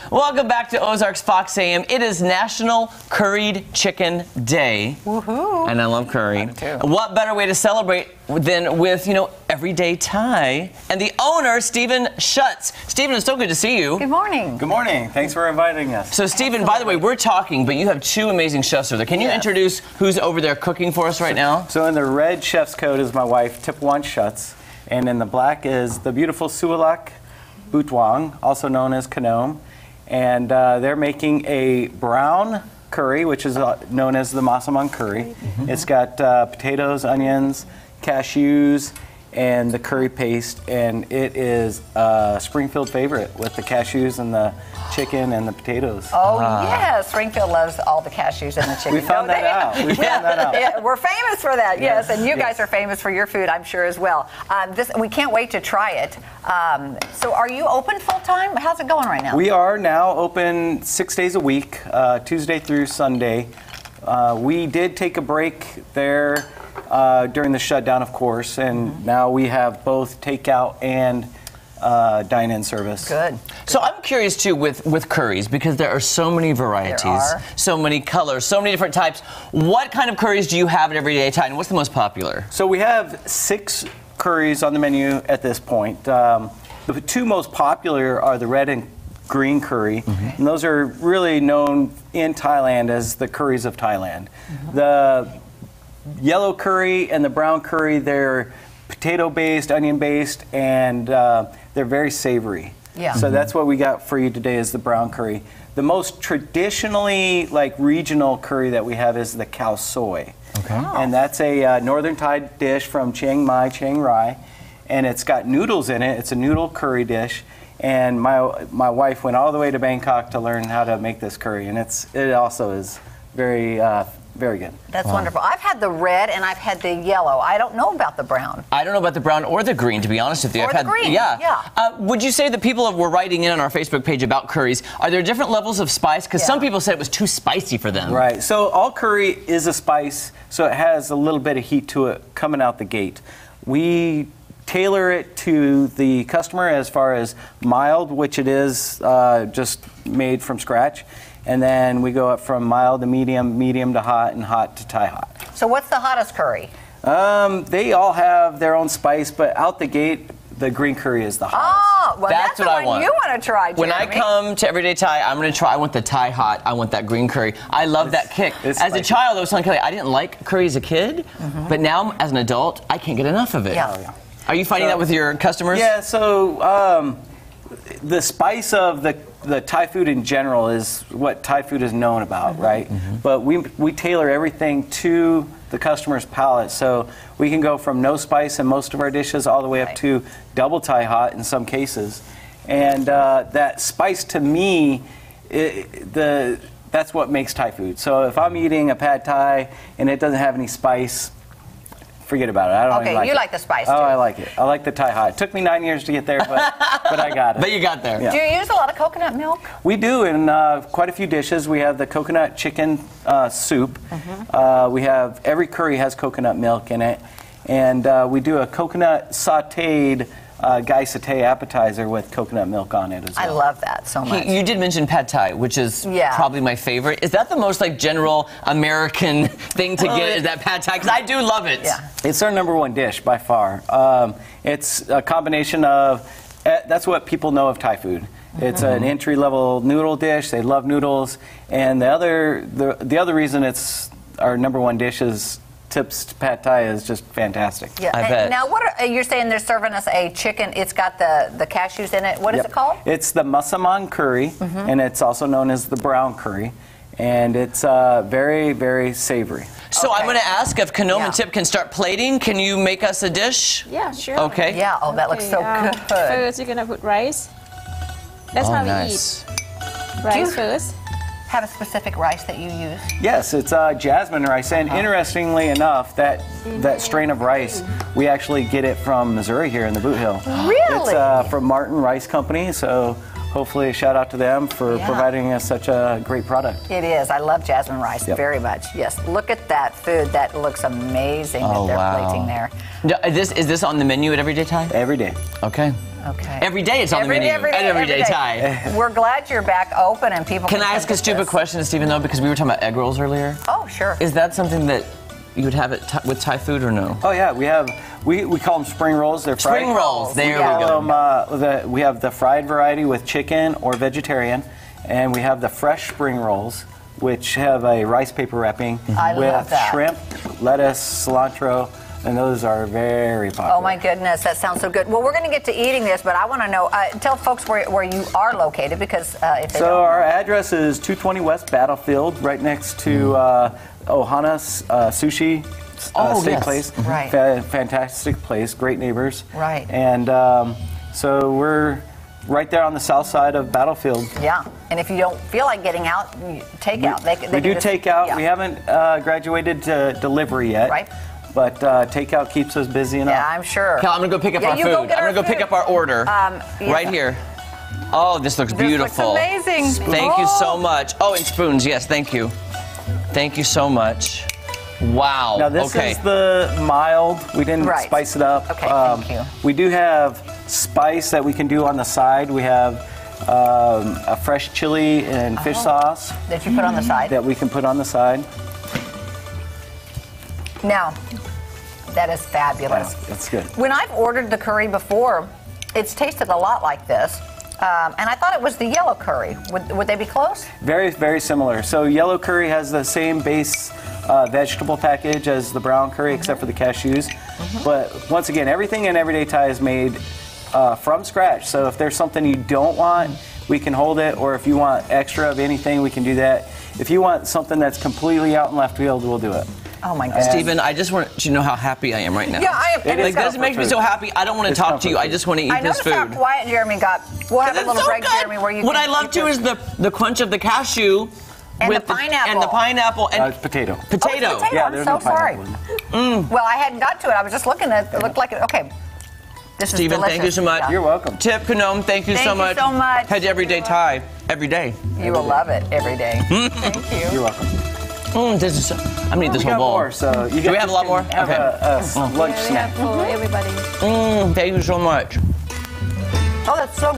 Welcome back to Ozarks Fox AM. It is National Curried Chicken Day. Woohoo! And I love curry. Too. What better way to celebrate than with, everyday Thai and the owner, Stephen Schutz. Stephen, it's so good to see you. Good morning. Good morning. Thanks for inviting us. So, Stephen, by the way, we're talking, but you have two amazing chefs over there. Can you introduce who's over there cooking for us right now? So in the red chef's coat is my wife, Tipwan Schutz, and in the black is the beautiful Sualak Butwang, also known as Kanom. And they're making a brown curry, which is known as the Masamang curry. It's got potatoes, onions, cashews, and the curry paste, and it is a Springfield favorite with the cashews and the chicken and the potatoes. Oh, yes. Springfield loves all the cashews and the chicken. We found that out. We found that out. Yeah, we're famous for that, yes. And you guys are famous for your food, I'm sure, as well. We can't wait to try it. So are you open full-time? How's it going right now? We are now open 6 days a week, Tuesday through Sunday. We did take a break there during the shutdown, of course, and now we have both takeout and dine-in service. Good. So I'm curious too with curries, because there are so many varieties, so many colors, so many different types. What kind of curries do you have at Everyday Thai, and what's the most popular? So we have 6 curries on the menu at this point. The two most popular are the red and green curry, and those are really known in Thailand as the curries of Thailand. The yellow curry and the brown curry, they're potato-based, onion-based, and they're very savory. Yeah. So that's what we got for you today is the brown curry. The most traditionally, regional curry that we have is the khao soi. Okay. And that's a northern Thai dish from Chiang Mai, Chiang Rai, and it's got noodles in it. It's a noodle curry dish. And my wife went all the way to Bangkok to learn how to make this curry, and it also is very very good. That's wonderful. I've had the red and I've had the yellow. I don't know about the brown. I don't know about the brown or the green, to be honest with you. Or the green, yeah. Would you say that people were writing in on our Facebook page about curries? Are there different levels of spice? Because some people said it was too spicy for them. Right. So all curry is a spice, so it has a little bit of heat to it coming out the gate. We tailor it to the customer as far as mild, which it is just made from scratch. And then we go up from mild to medium, medium to hot, and hot to Thai hot. So what's the hottest curry? They all have their own spice, but out the gate, the green curry is the hottest. Oh, well, That's the what I one want. you want to try, Jeremy. When I come to Everyday Thai, I'm going to try. I want the Thai hot. I want that green curry. I love that kick. As a child, I was telling Kelly, I didn't like curry as a kid, but now as an adult, I can't get enough of it. Yeah. Are you finding that with your customers? Yeah, so the spice of the Thai food in general is what Thai food is known about, right? But we tailor everything to the customer's palate. So we can go from no spice in most of our dishes all the way up to double Thai hot in some cases. And that spice to me, that's what makes Thai food. So if I'm eating a pad Thai and it doesn't have any spice, forget about it. I don't even like it. You like the spice, too. Oh, I like it. I like the Thai hot. It took me 9 years to get there, but I got it. But you got there. Yeah. Do you use a lot of coconut milk? We do in quite a few dishes. We have the coconut chicken soup. We have, every curry has coconut milk in it. And we do a coconut sautéed gai satay appetizer with coconut milk on it as well. I love that so much. You did mention pad Thai, which is probably my favorite. Is that the most general American thing to get? Is that pad Thai? Because I do love it. Yeah. It's our #1 dish by far. It's a combination of, that's what people know of Thai food. It's an entry-level noodle dish. They love noodles. And the other reason it's our #1 dish is Tip's pad Thai is just fantastic. Yeah. I bet. Now, you're saying they're serving us a chicken. It's got the cashews in it. What is it called? It's the Masamang curry, and it's also known as the brown curry. And it's very, very savory. So I'm going to ask if Kanom and Tip can start plating. Can you make us a dish? Yeah, sure. Okay. Yeah. Oh, that looks so good. First, you're gonna put rice. That's how we nice. eat. Rice first. Have a specific rice that you use? Yes, it's jasmine rice, and interestingly enough, that strain of rice, we actually get it from Missouri here in the Boot Hill. Really? It's from Martin Rice Company, so hopefully a shout out to them for providing us such a great product. It is. I love jasmine rice very much. Yes. Look at that food. That looks amazing that they're plating there. Is this on the menu at Everyday Thai? Every day. Okay. Okay. Every day it's on the menu. Everyday Thai. We're glad you're back open and people Can I come ask a get stupid this. question, Stephen, though? Because we were talking about egg rolls earlier. Oh, sure. Is that something that you would have it with Thai food or no? Oh yeah, we call them spring rolls. They're fried. Spring rolls. There Yeah. we go. We have the fried variety with chicken or vegetarian, and we have the fresh spring rolls, which have a rice paper wrapping I with love that. shrimp, lettuce, cilantro, and those are very popular. Oh my goodness, that sounds so good. Well, we're going to get to eating this, but I want to know, tell folks where you are located, because if they So don't. our address is 220 West Battlefield, right next to Ohana's Sushi Oh, Steak yes. Place. Right. Fantastic place, great neighbors. Right. And so we're right there on the south side of Battlefield. Yeah, and if you don't feel like getting out, take out. We do take out. Yeah. We haven't graduated to delivery yet. Right. But takeout keeps us busy enough. Yeah, I'm sure. Cal, I'm gonna go pick up Yeah, our you food. go get I'm our gonna go pick food. up our order Yeah. right here. Oh, this looks beautiful. This looks amazing. Thank you so Oh. much. Oh, and spoons. Yes, thank you. Thank you so much. Wow. Now this okay. is the mild. We didn't Right. spice it up. Okay, thank you. We do have spice that we can do on the side. We have a fresh chili and fish sauce That you put on the side. that we can put on the side. Now, that is fabulous. That's good. When I've ordered the curry before, it's tasted a lot like this. And I thought it was the yellow curry. Would they be close? Very, very similar. So yellow curry has the same base vegetable package as the brown curry, except for the cashews. But once again, everything in Everyday Thai is made from scratch. So if there's something you don't want, we can hold it. Or if you want extra of anything, we can do that. If you want something that's completely out in left field, we'll do it. Oh my goodness. Stephen, I just want you to know how happy I am right now. Yeah, I am. It Like, is this makes me so happy. I don't want to It's talk to you. comfort I just want to eat I this noticed how food. quiet Jeremy got. We'll have a It's little so break, good. Jeremy, where you What can I love eat too this. is the crunch of the cashew And with the pineapple. and the pineapple and It's potato. potato. Oh, it's potato. Yeah, I'm there's so no sorry. pineapple. Well, I hadn't got to it. I was just looking at it. It looked like it. Okay. This is Stephen, delicious. thank you so much. Yeah. You're welcome. Tip Kanome, thank you Thank so you much. so much. Head to Everyday Thai every day. You will love it every day. Thank you. You're welcome. This is. I'm gonna eat this We whole got bowl. more, so you Do we have a lot more? Have Okay. a lunch Yeah, we snack. have for everybody. Thank you so much. Oh, that's so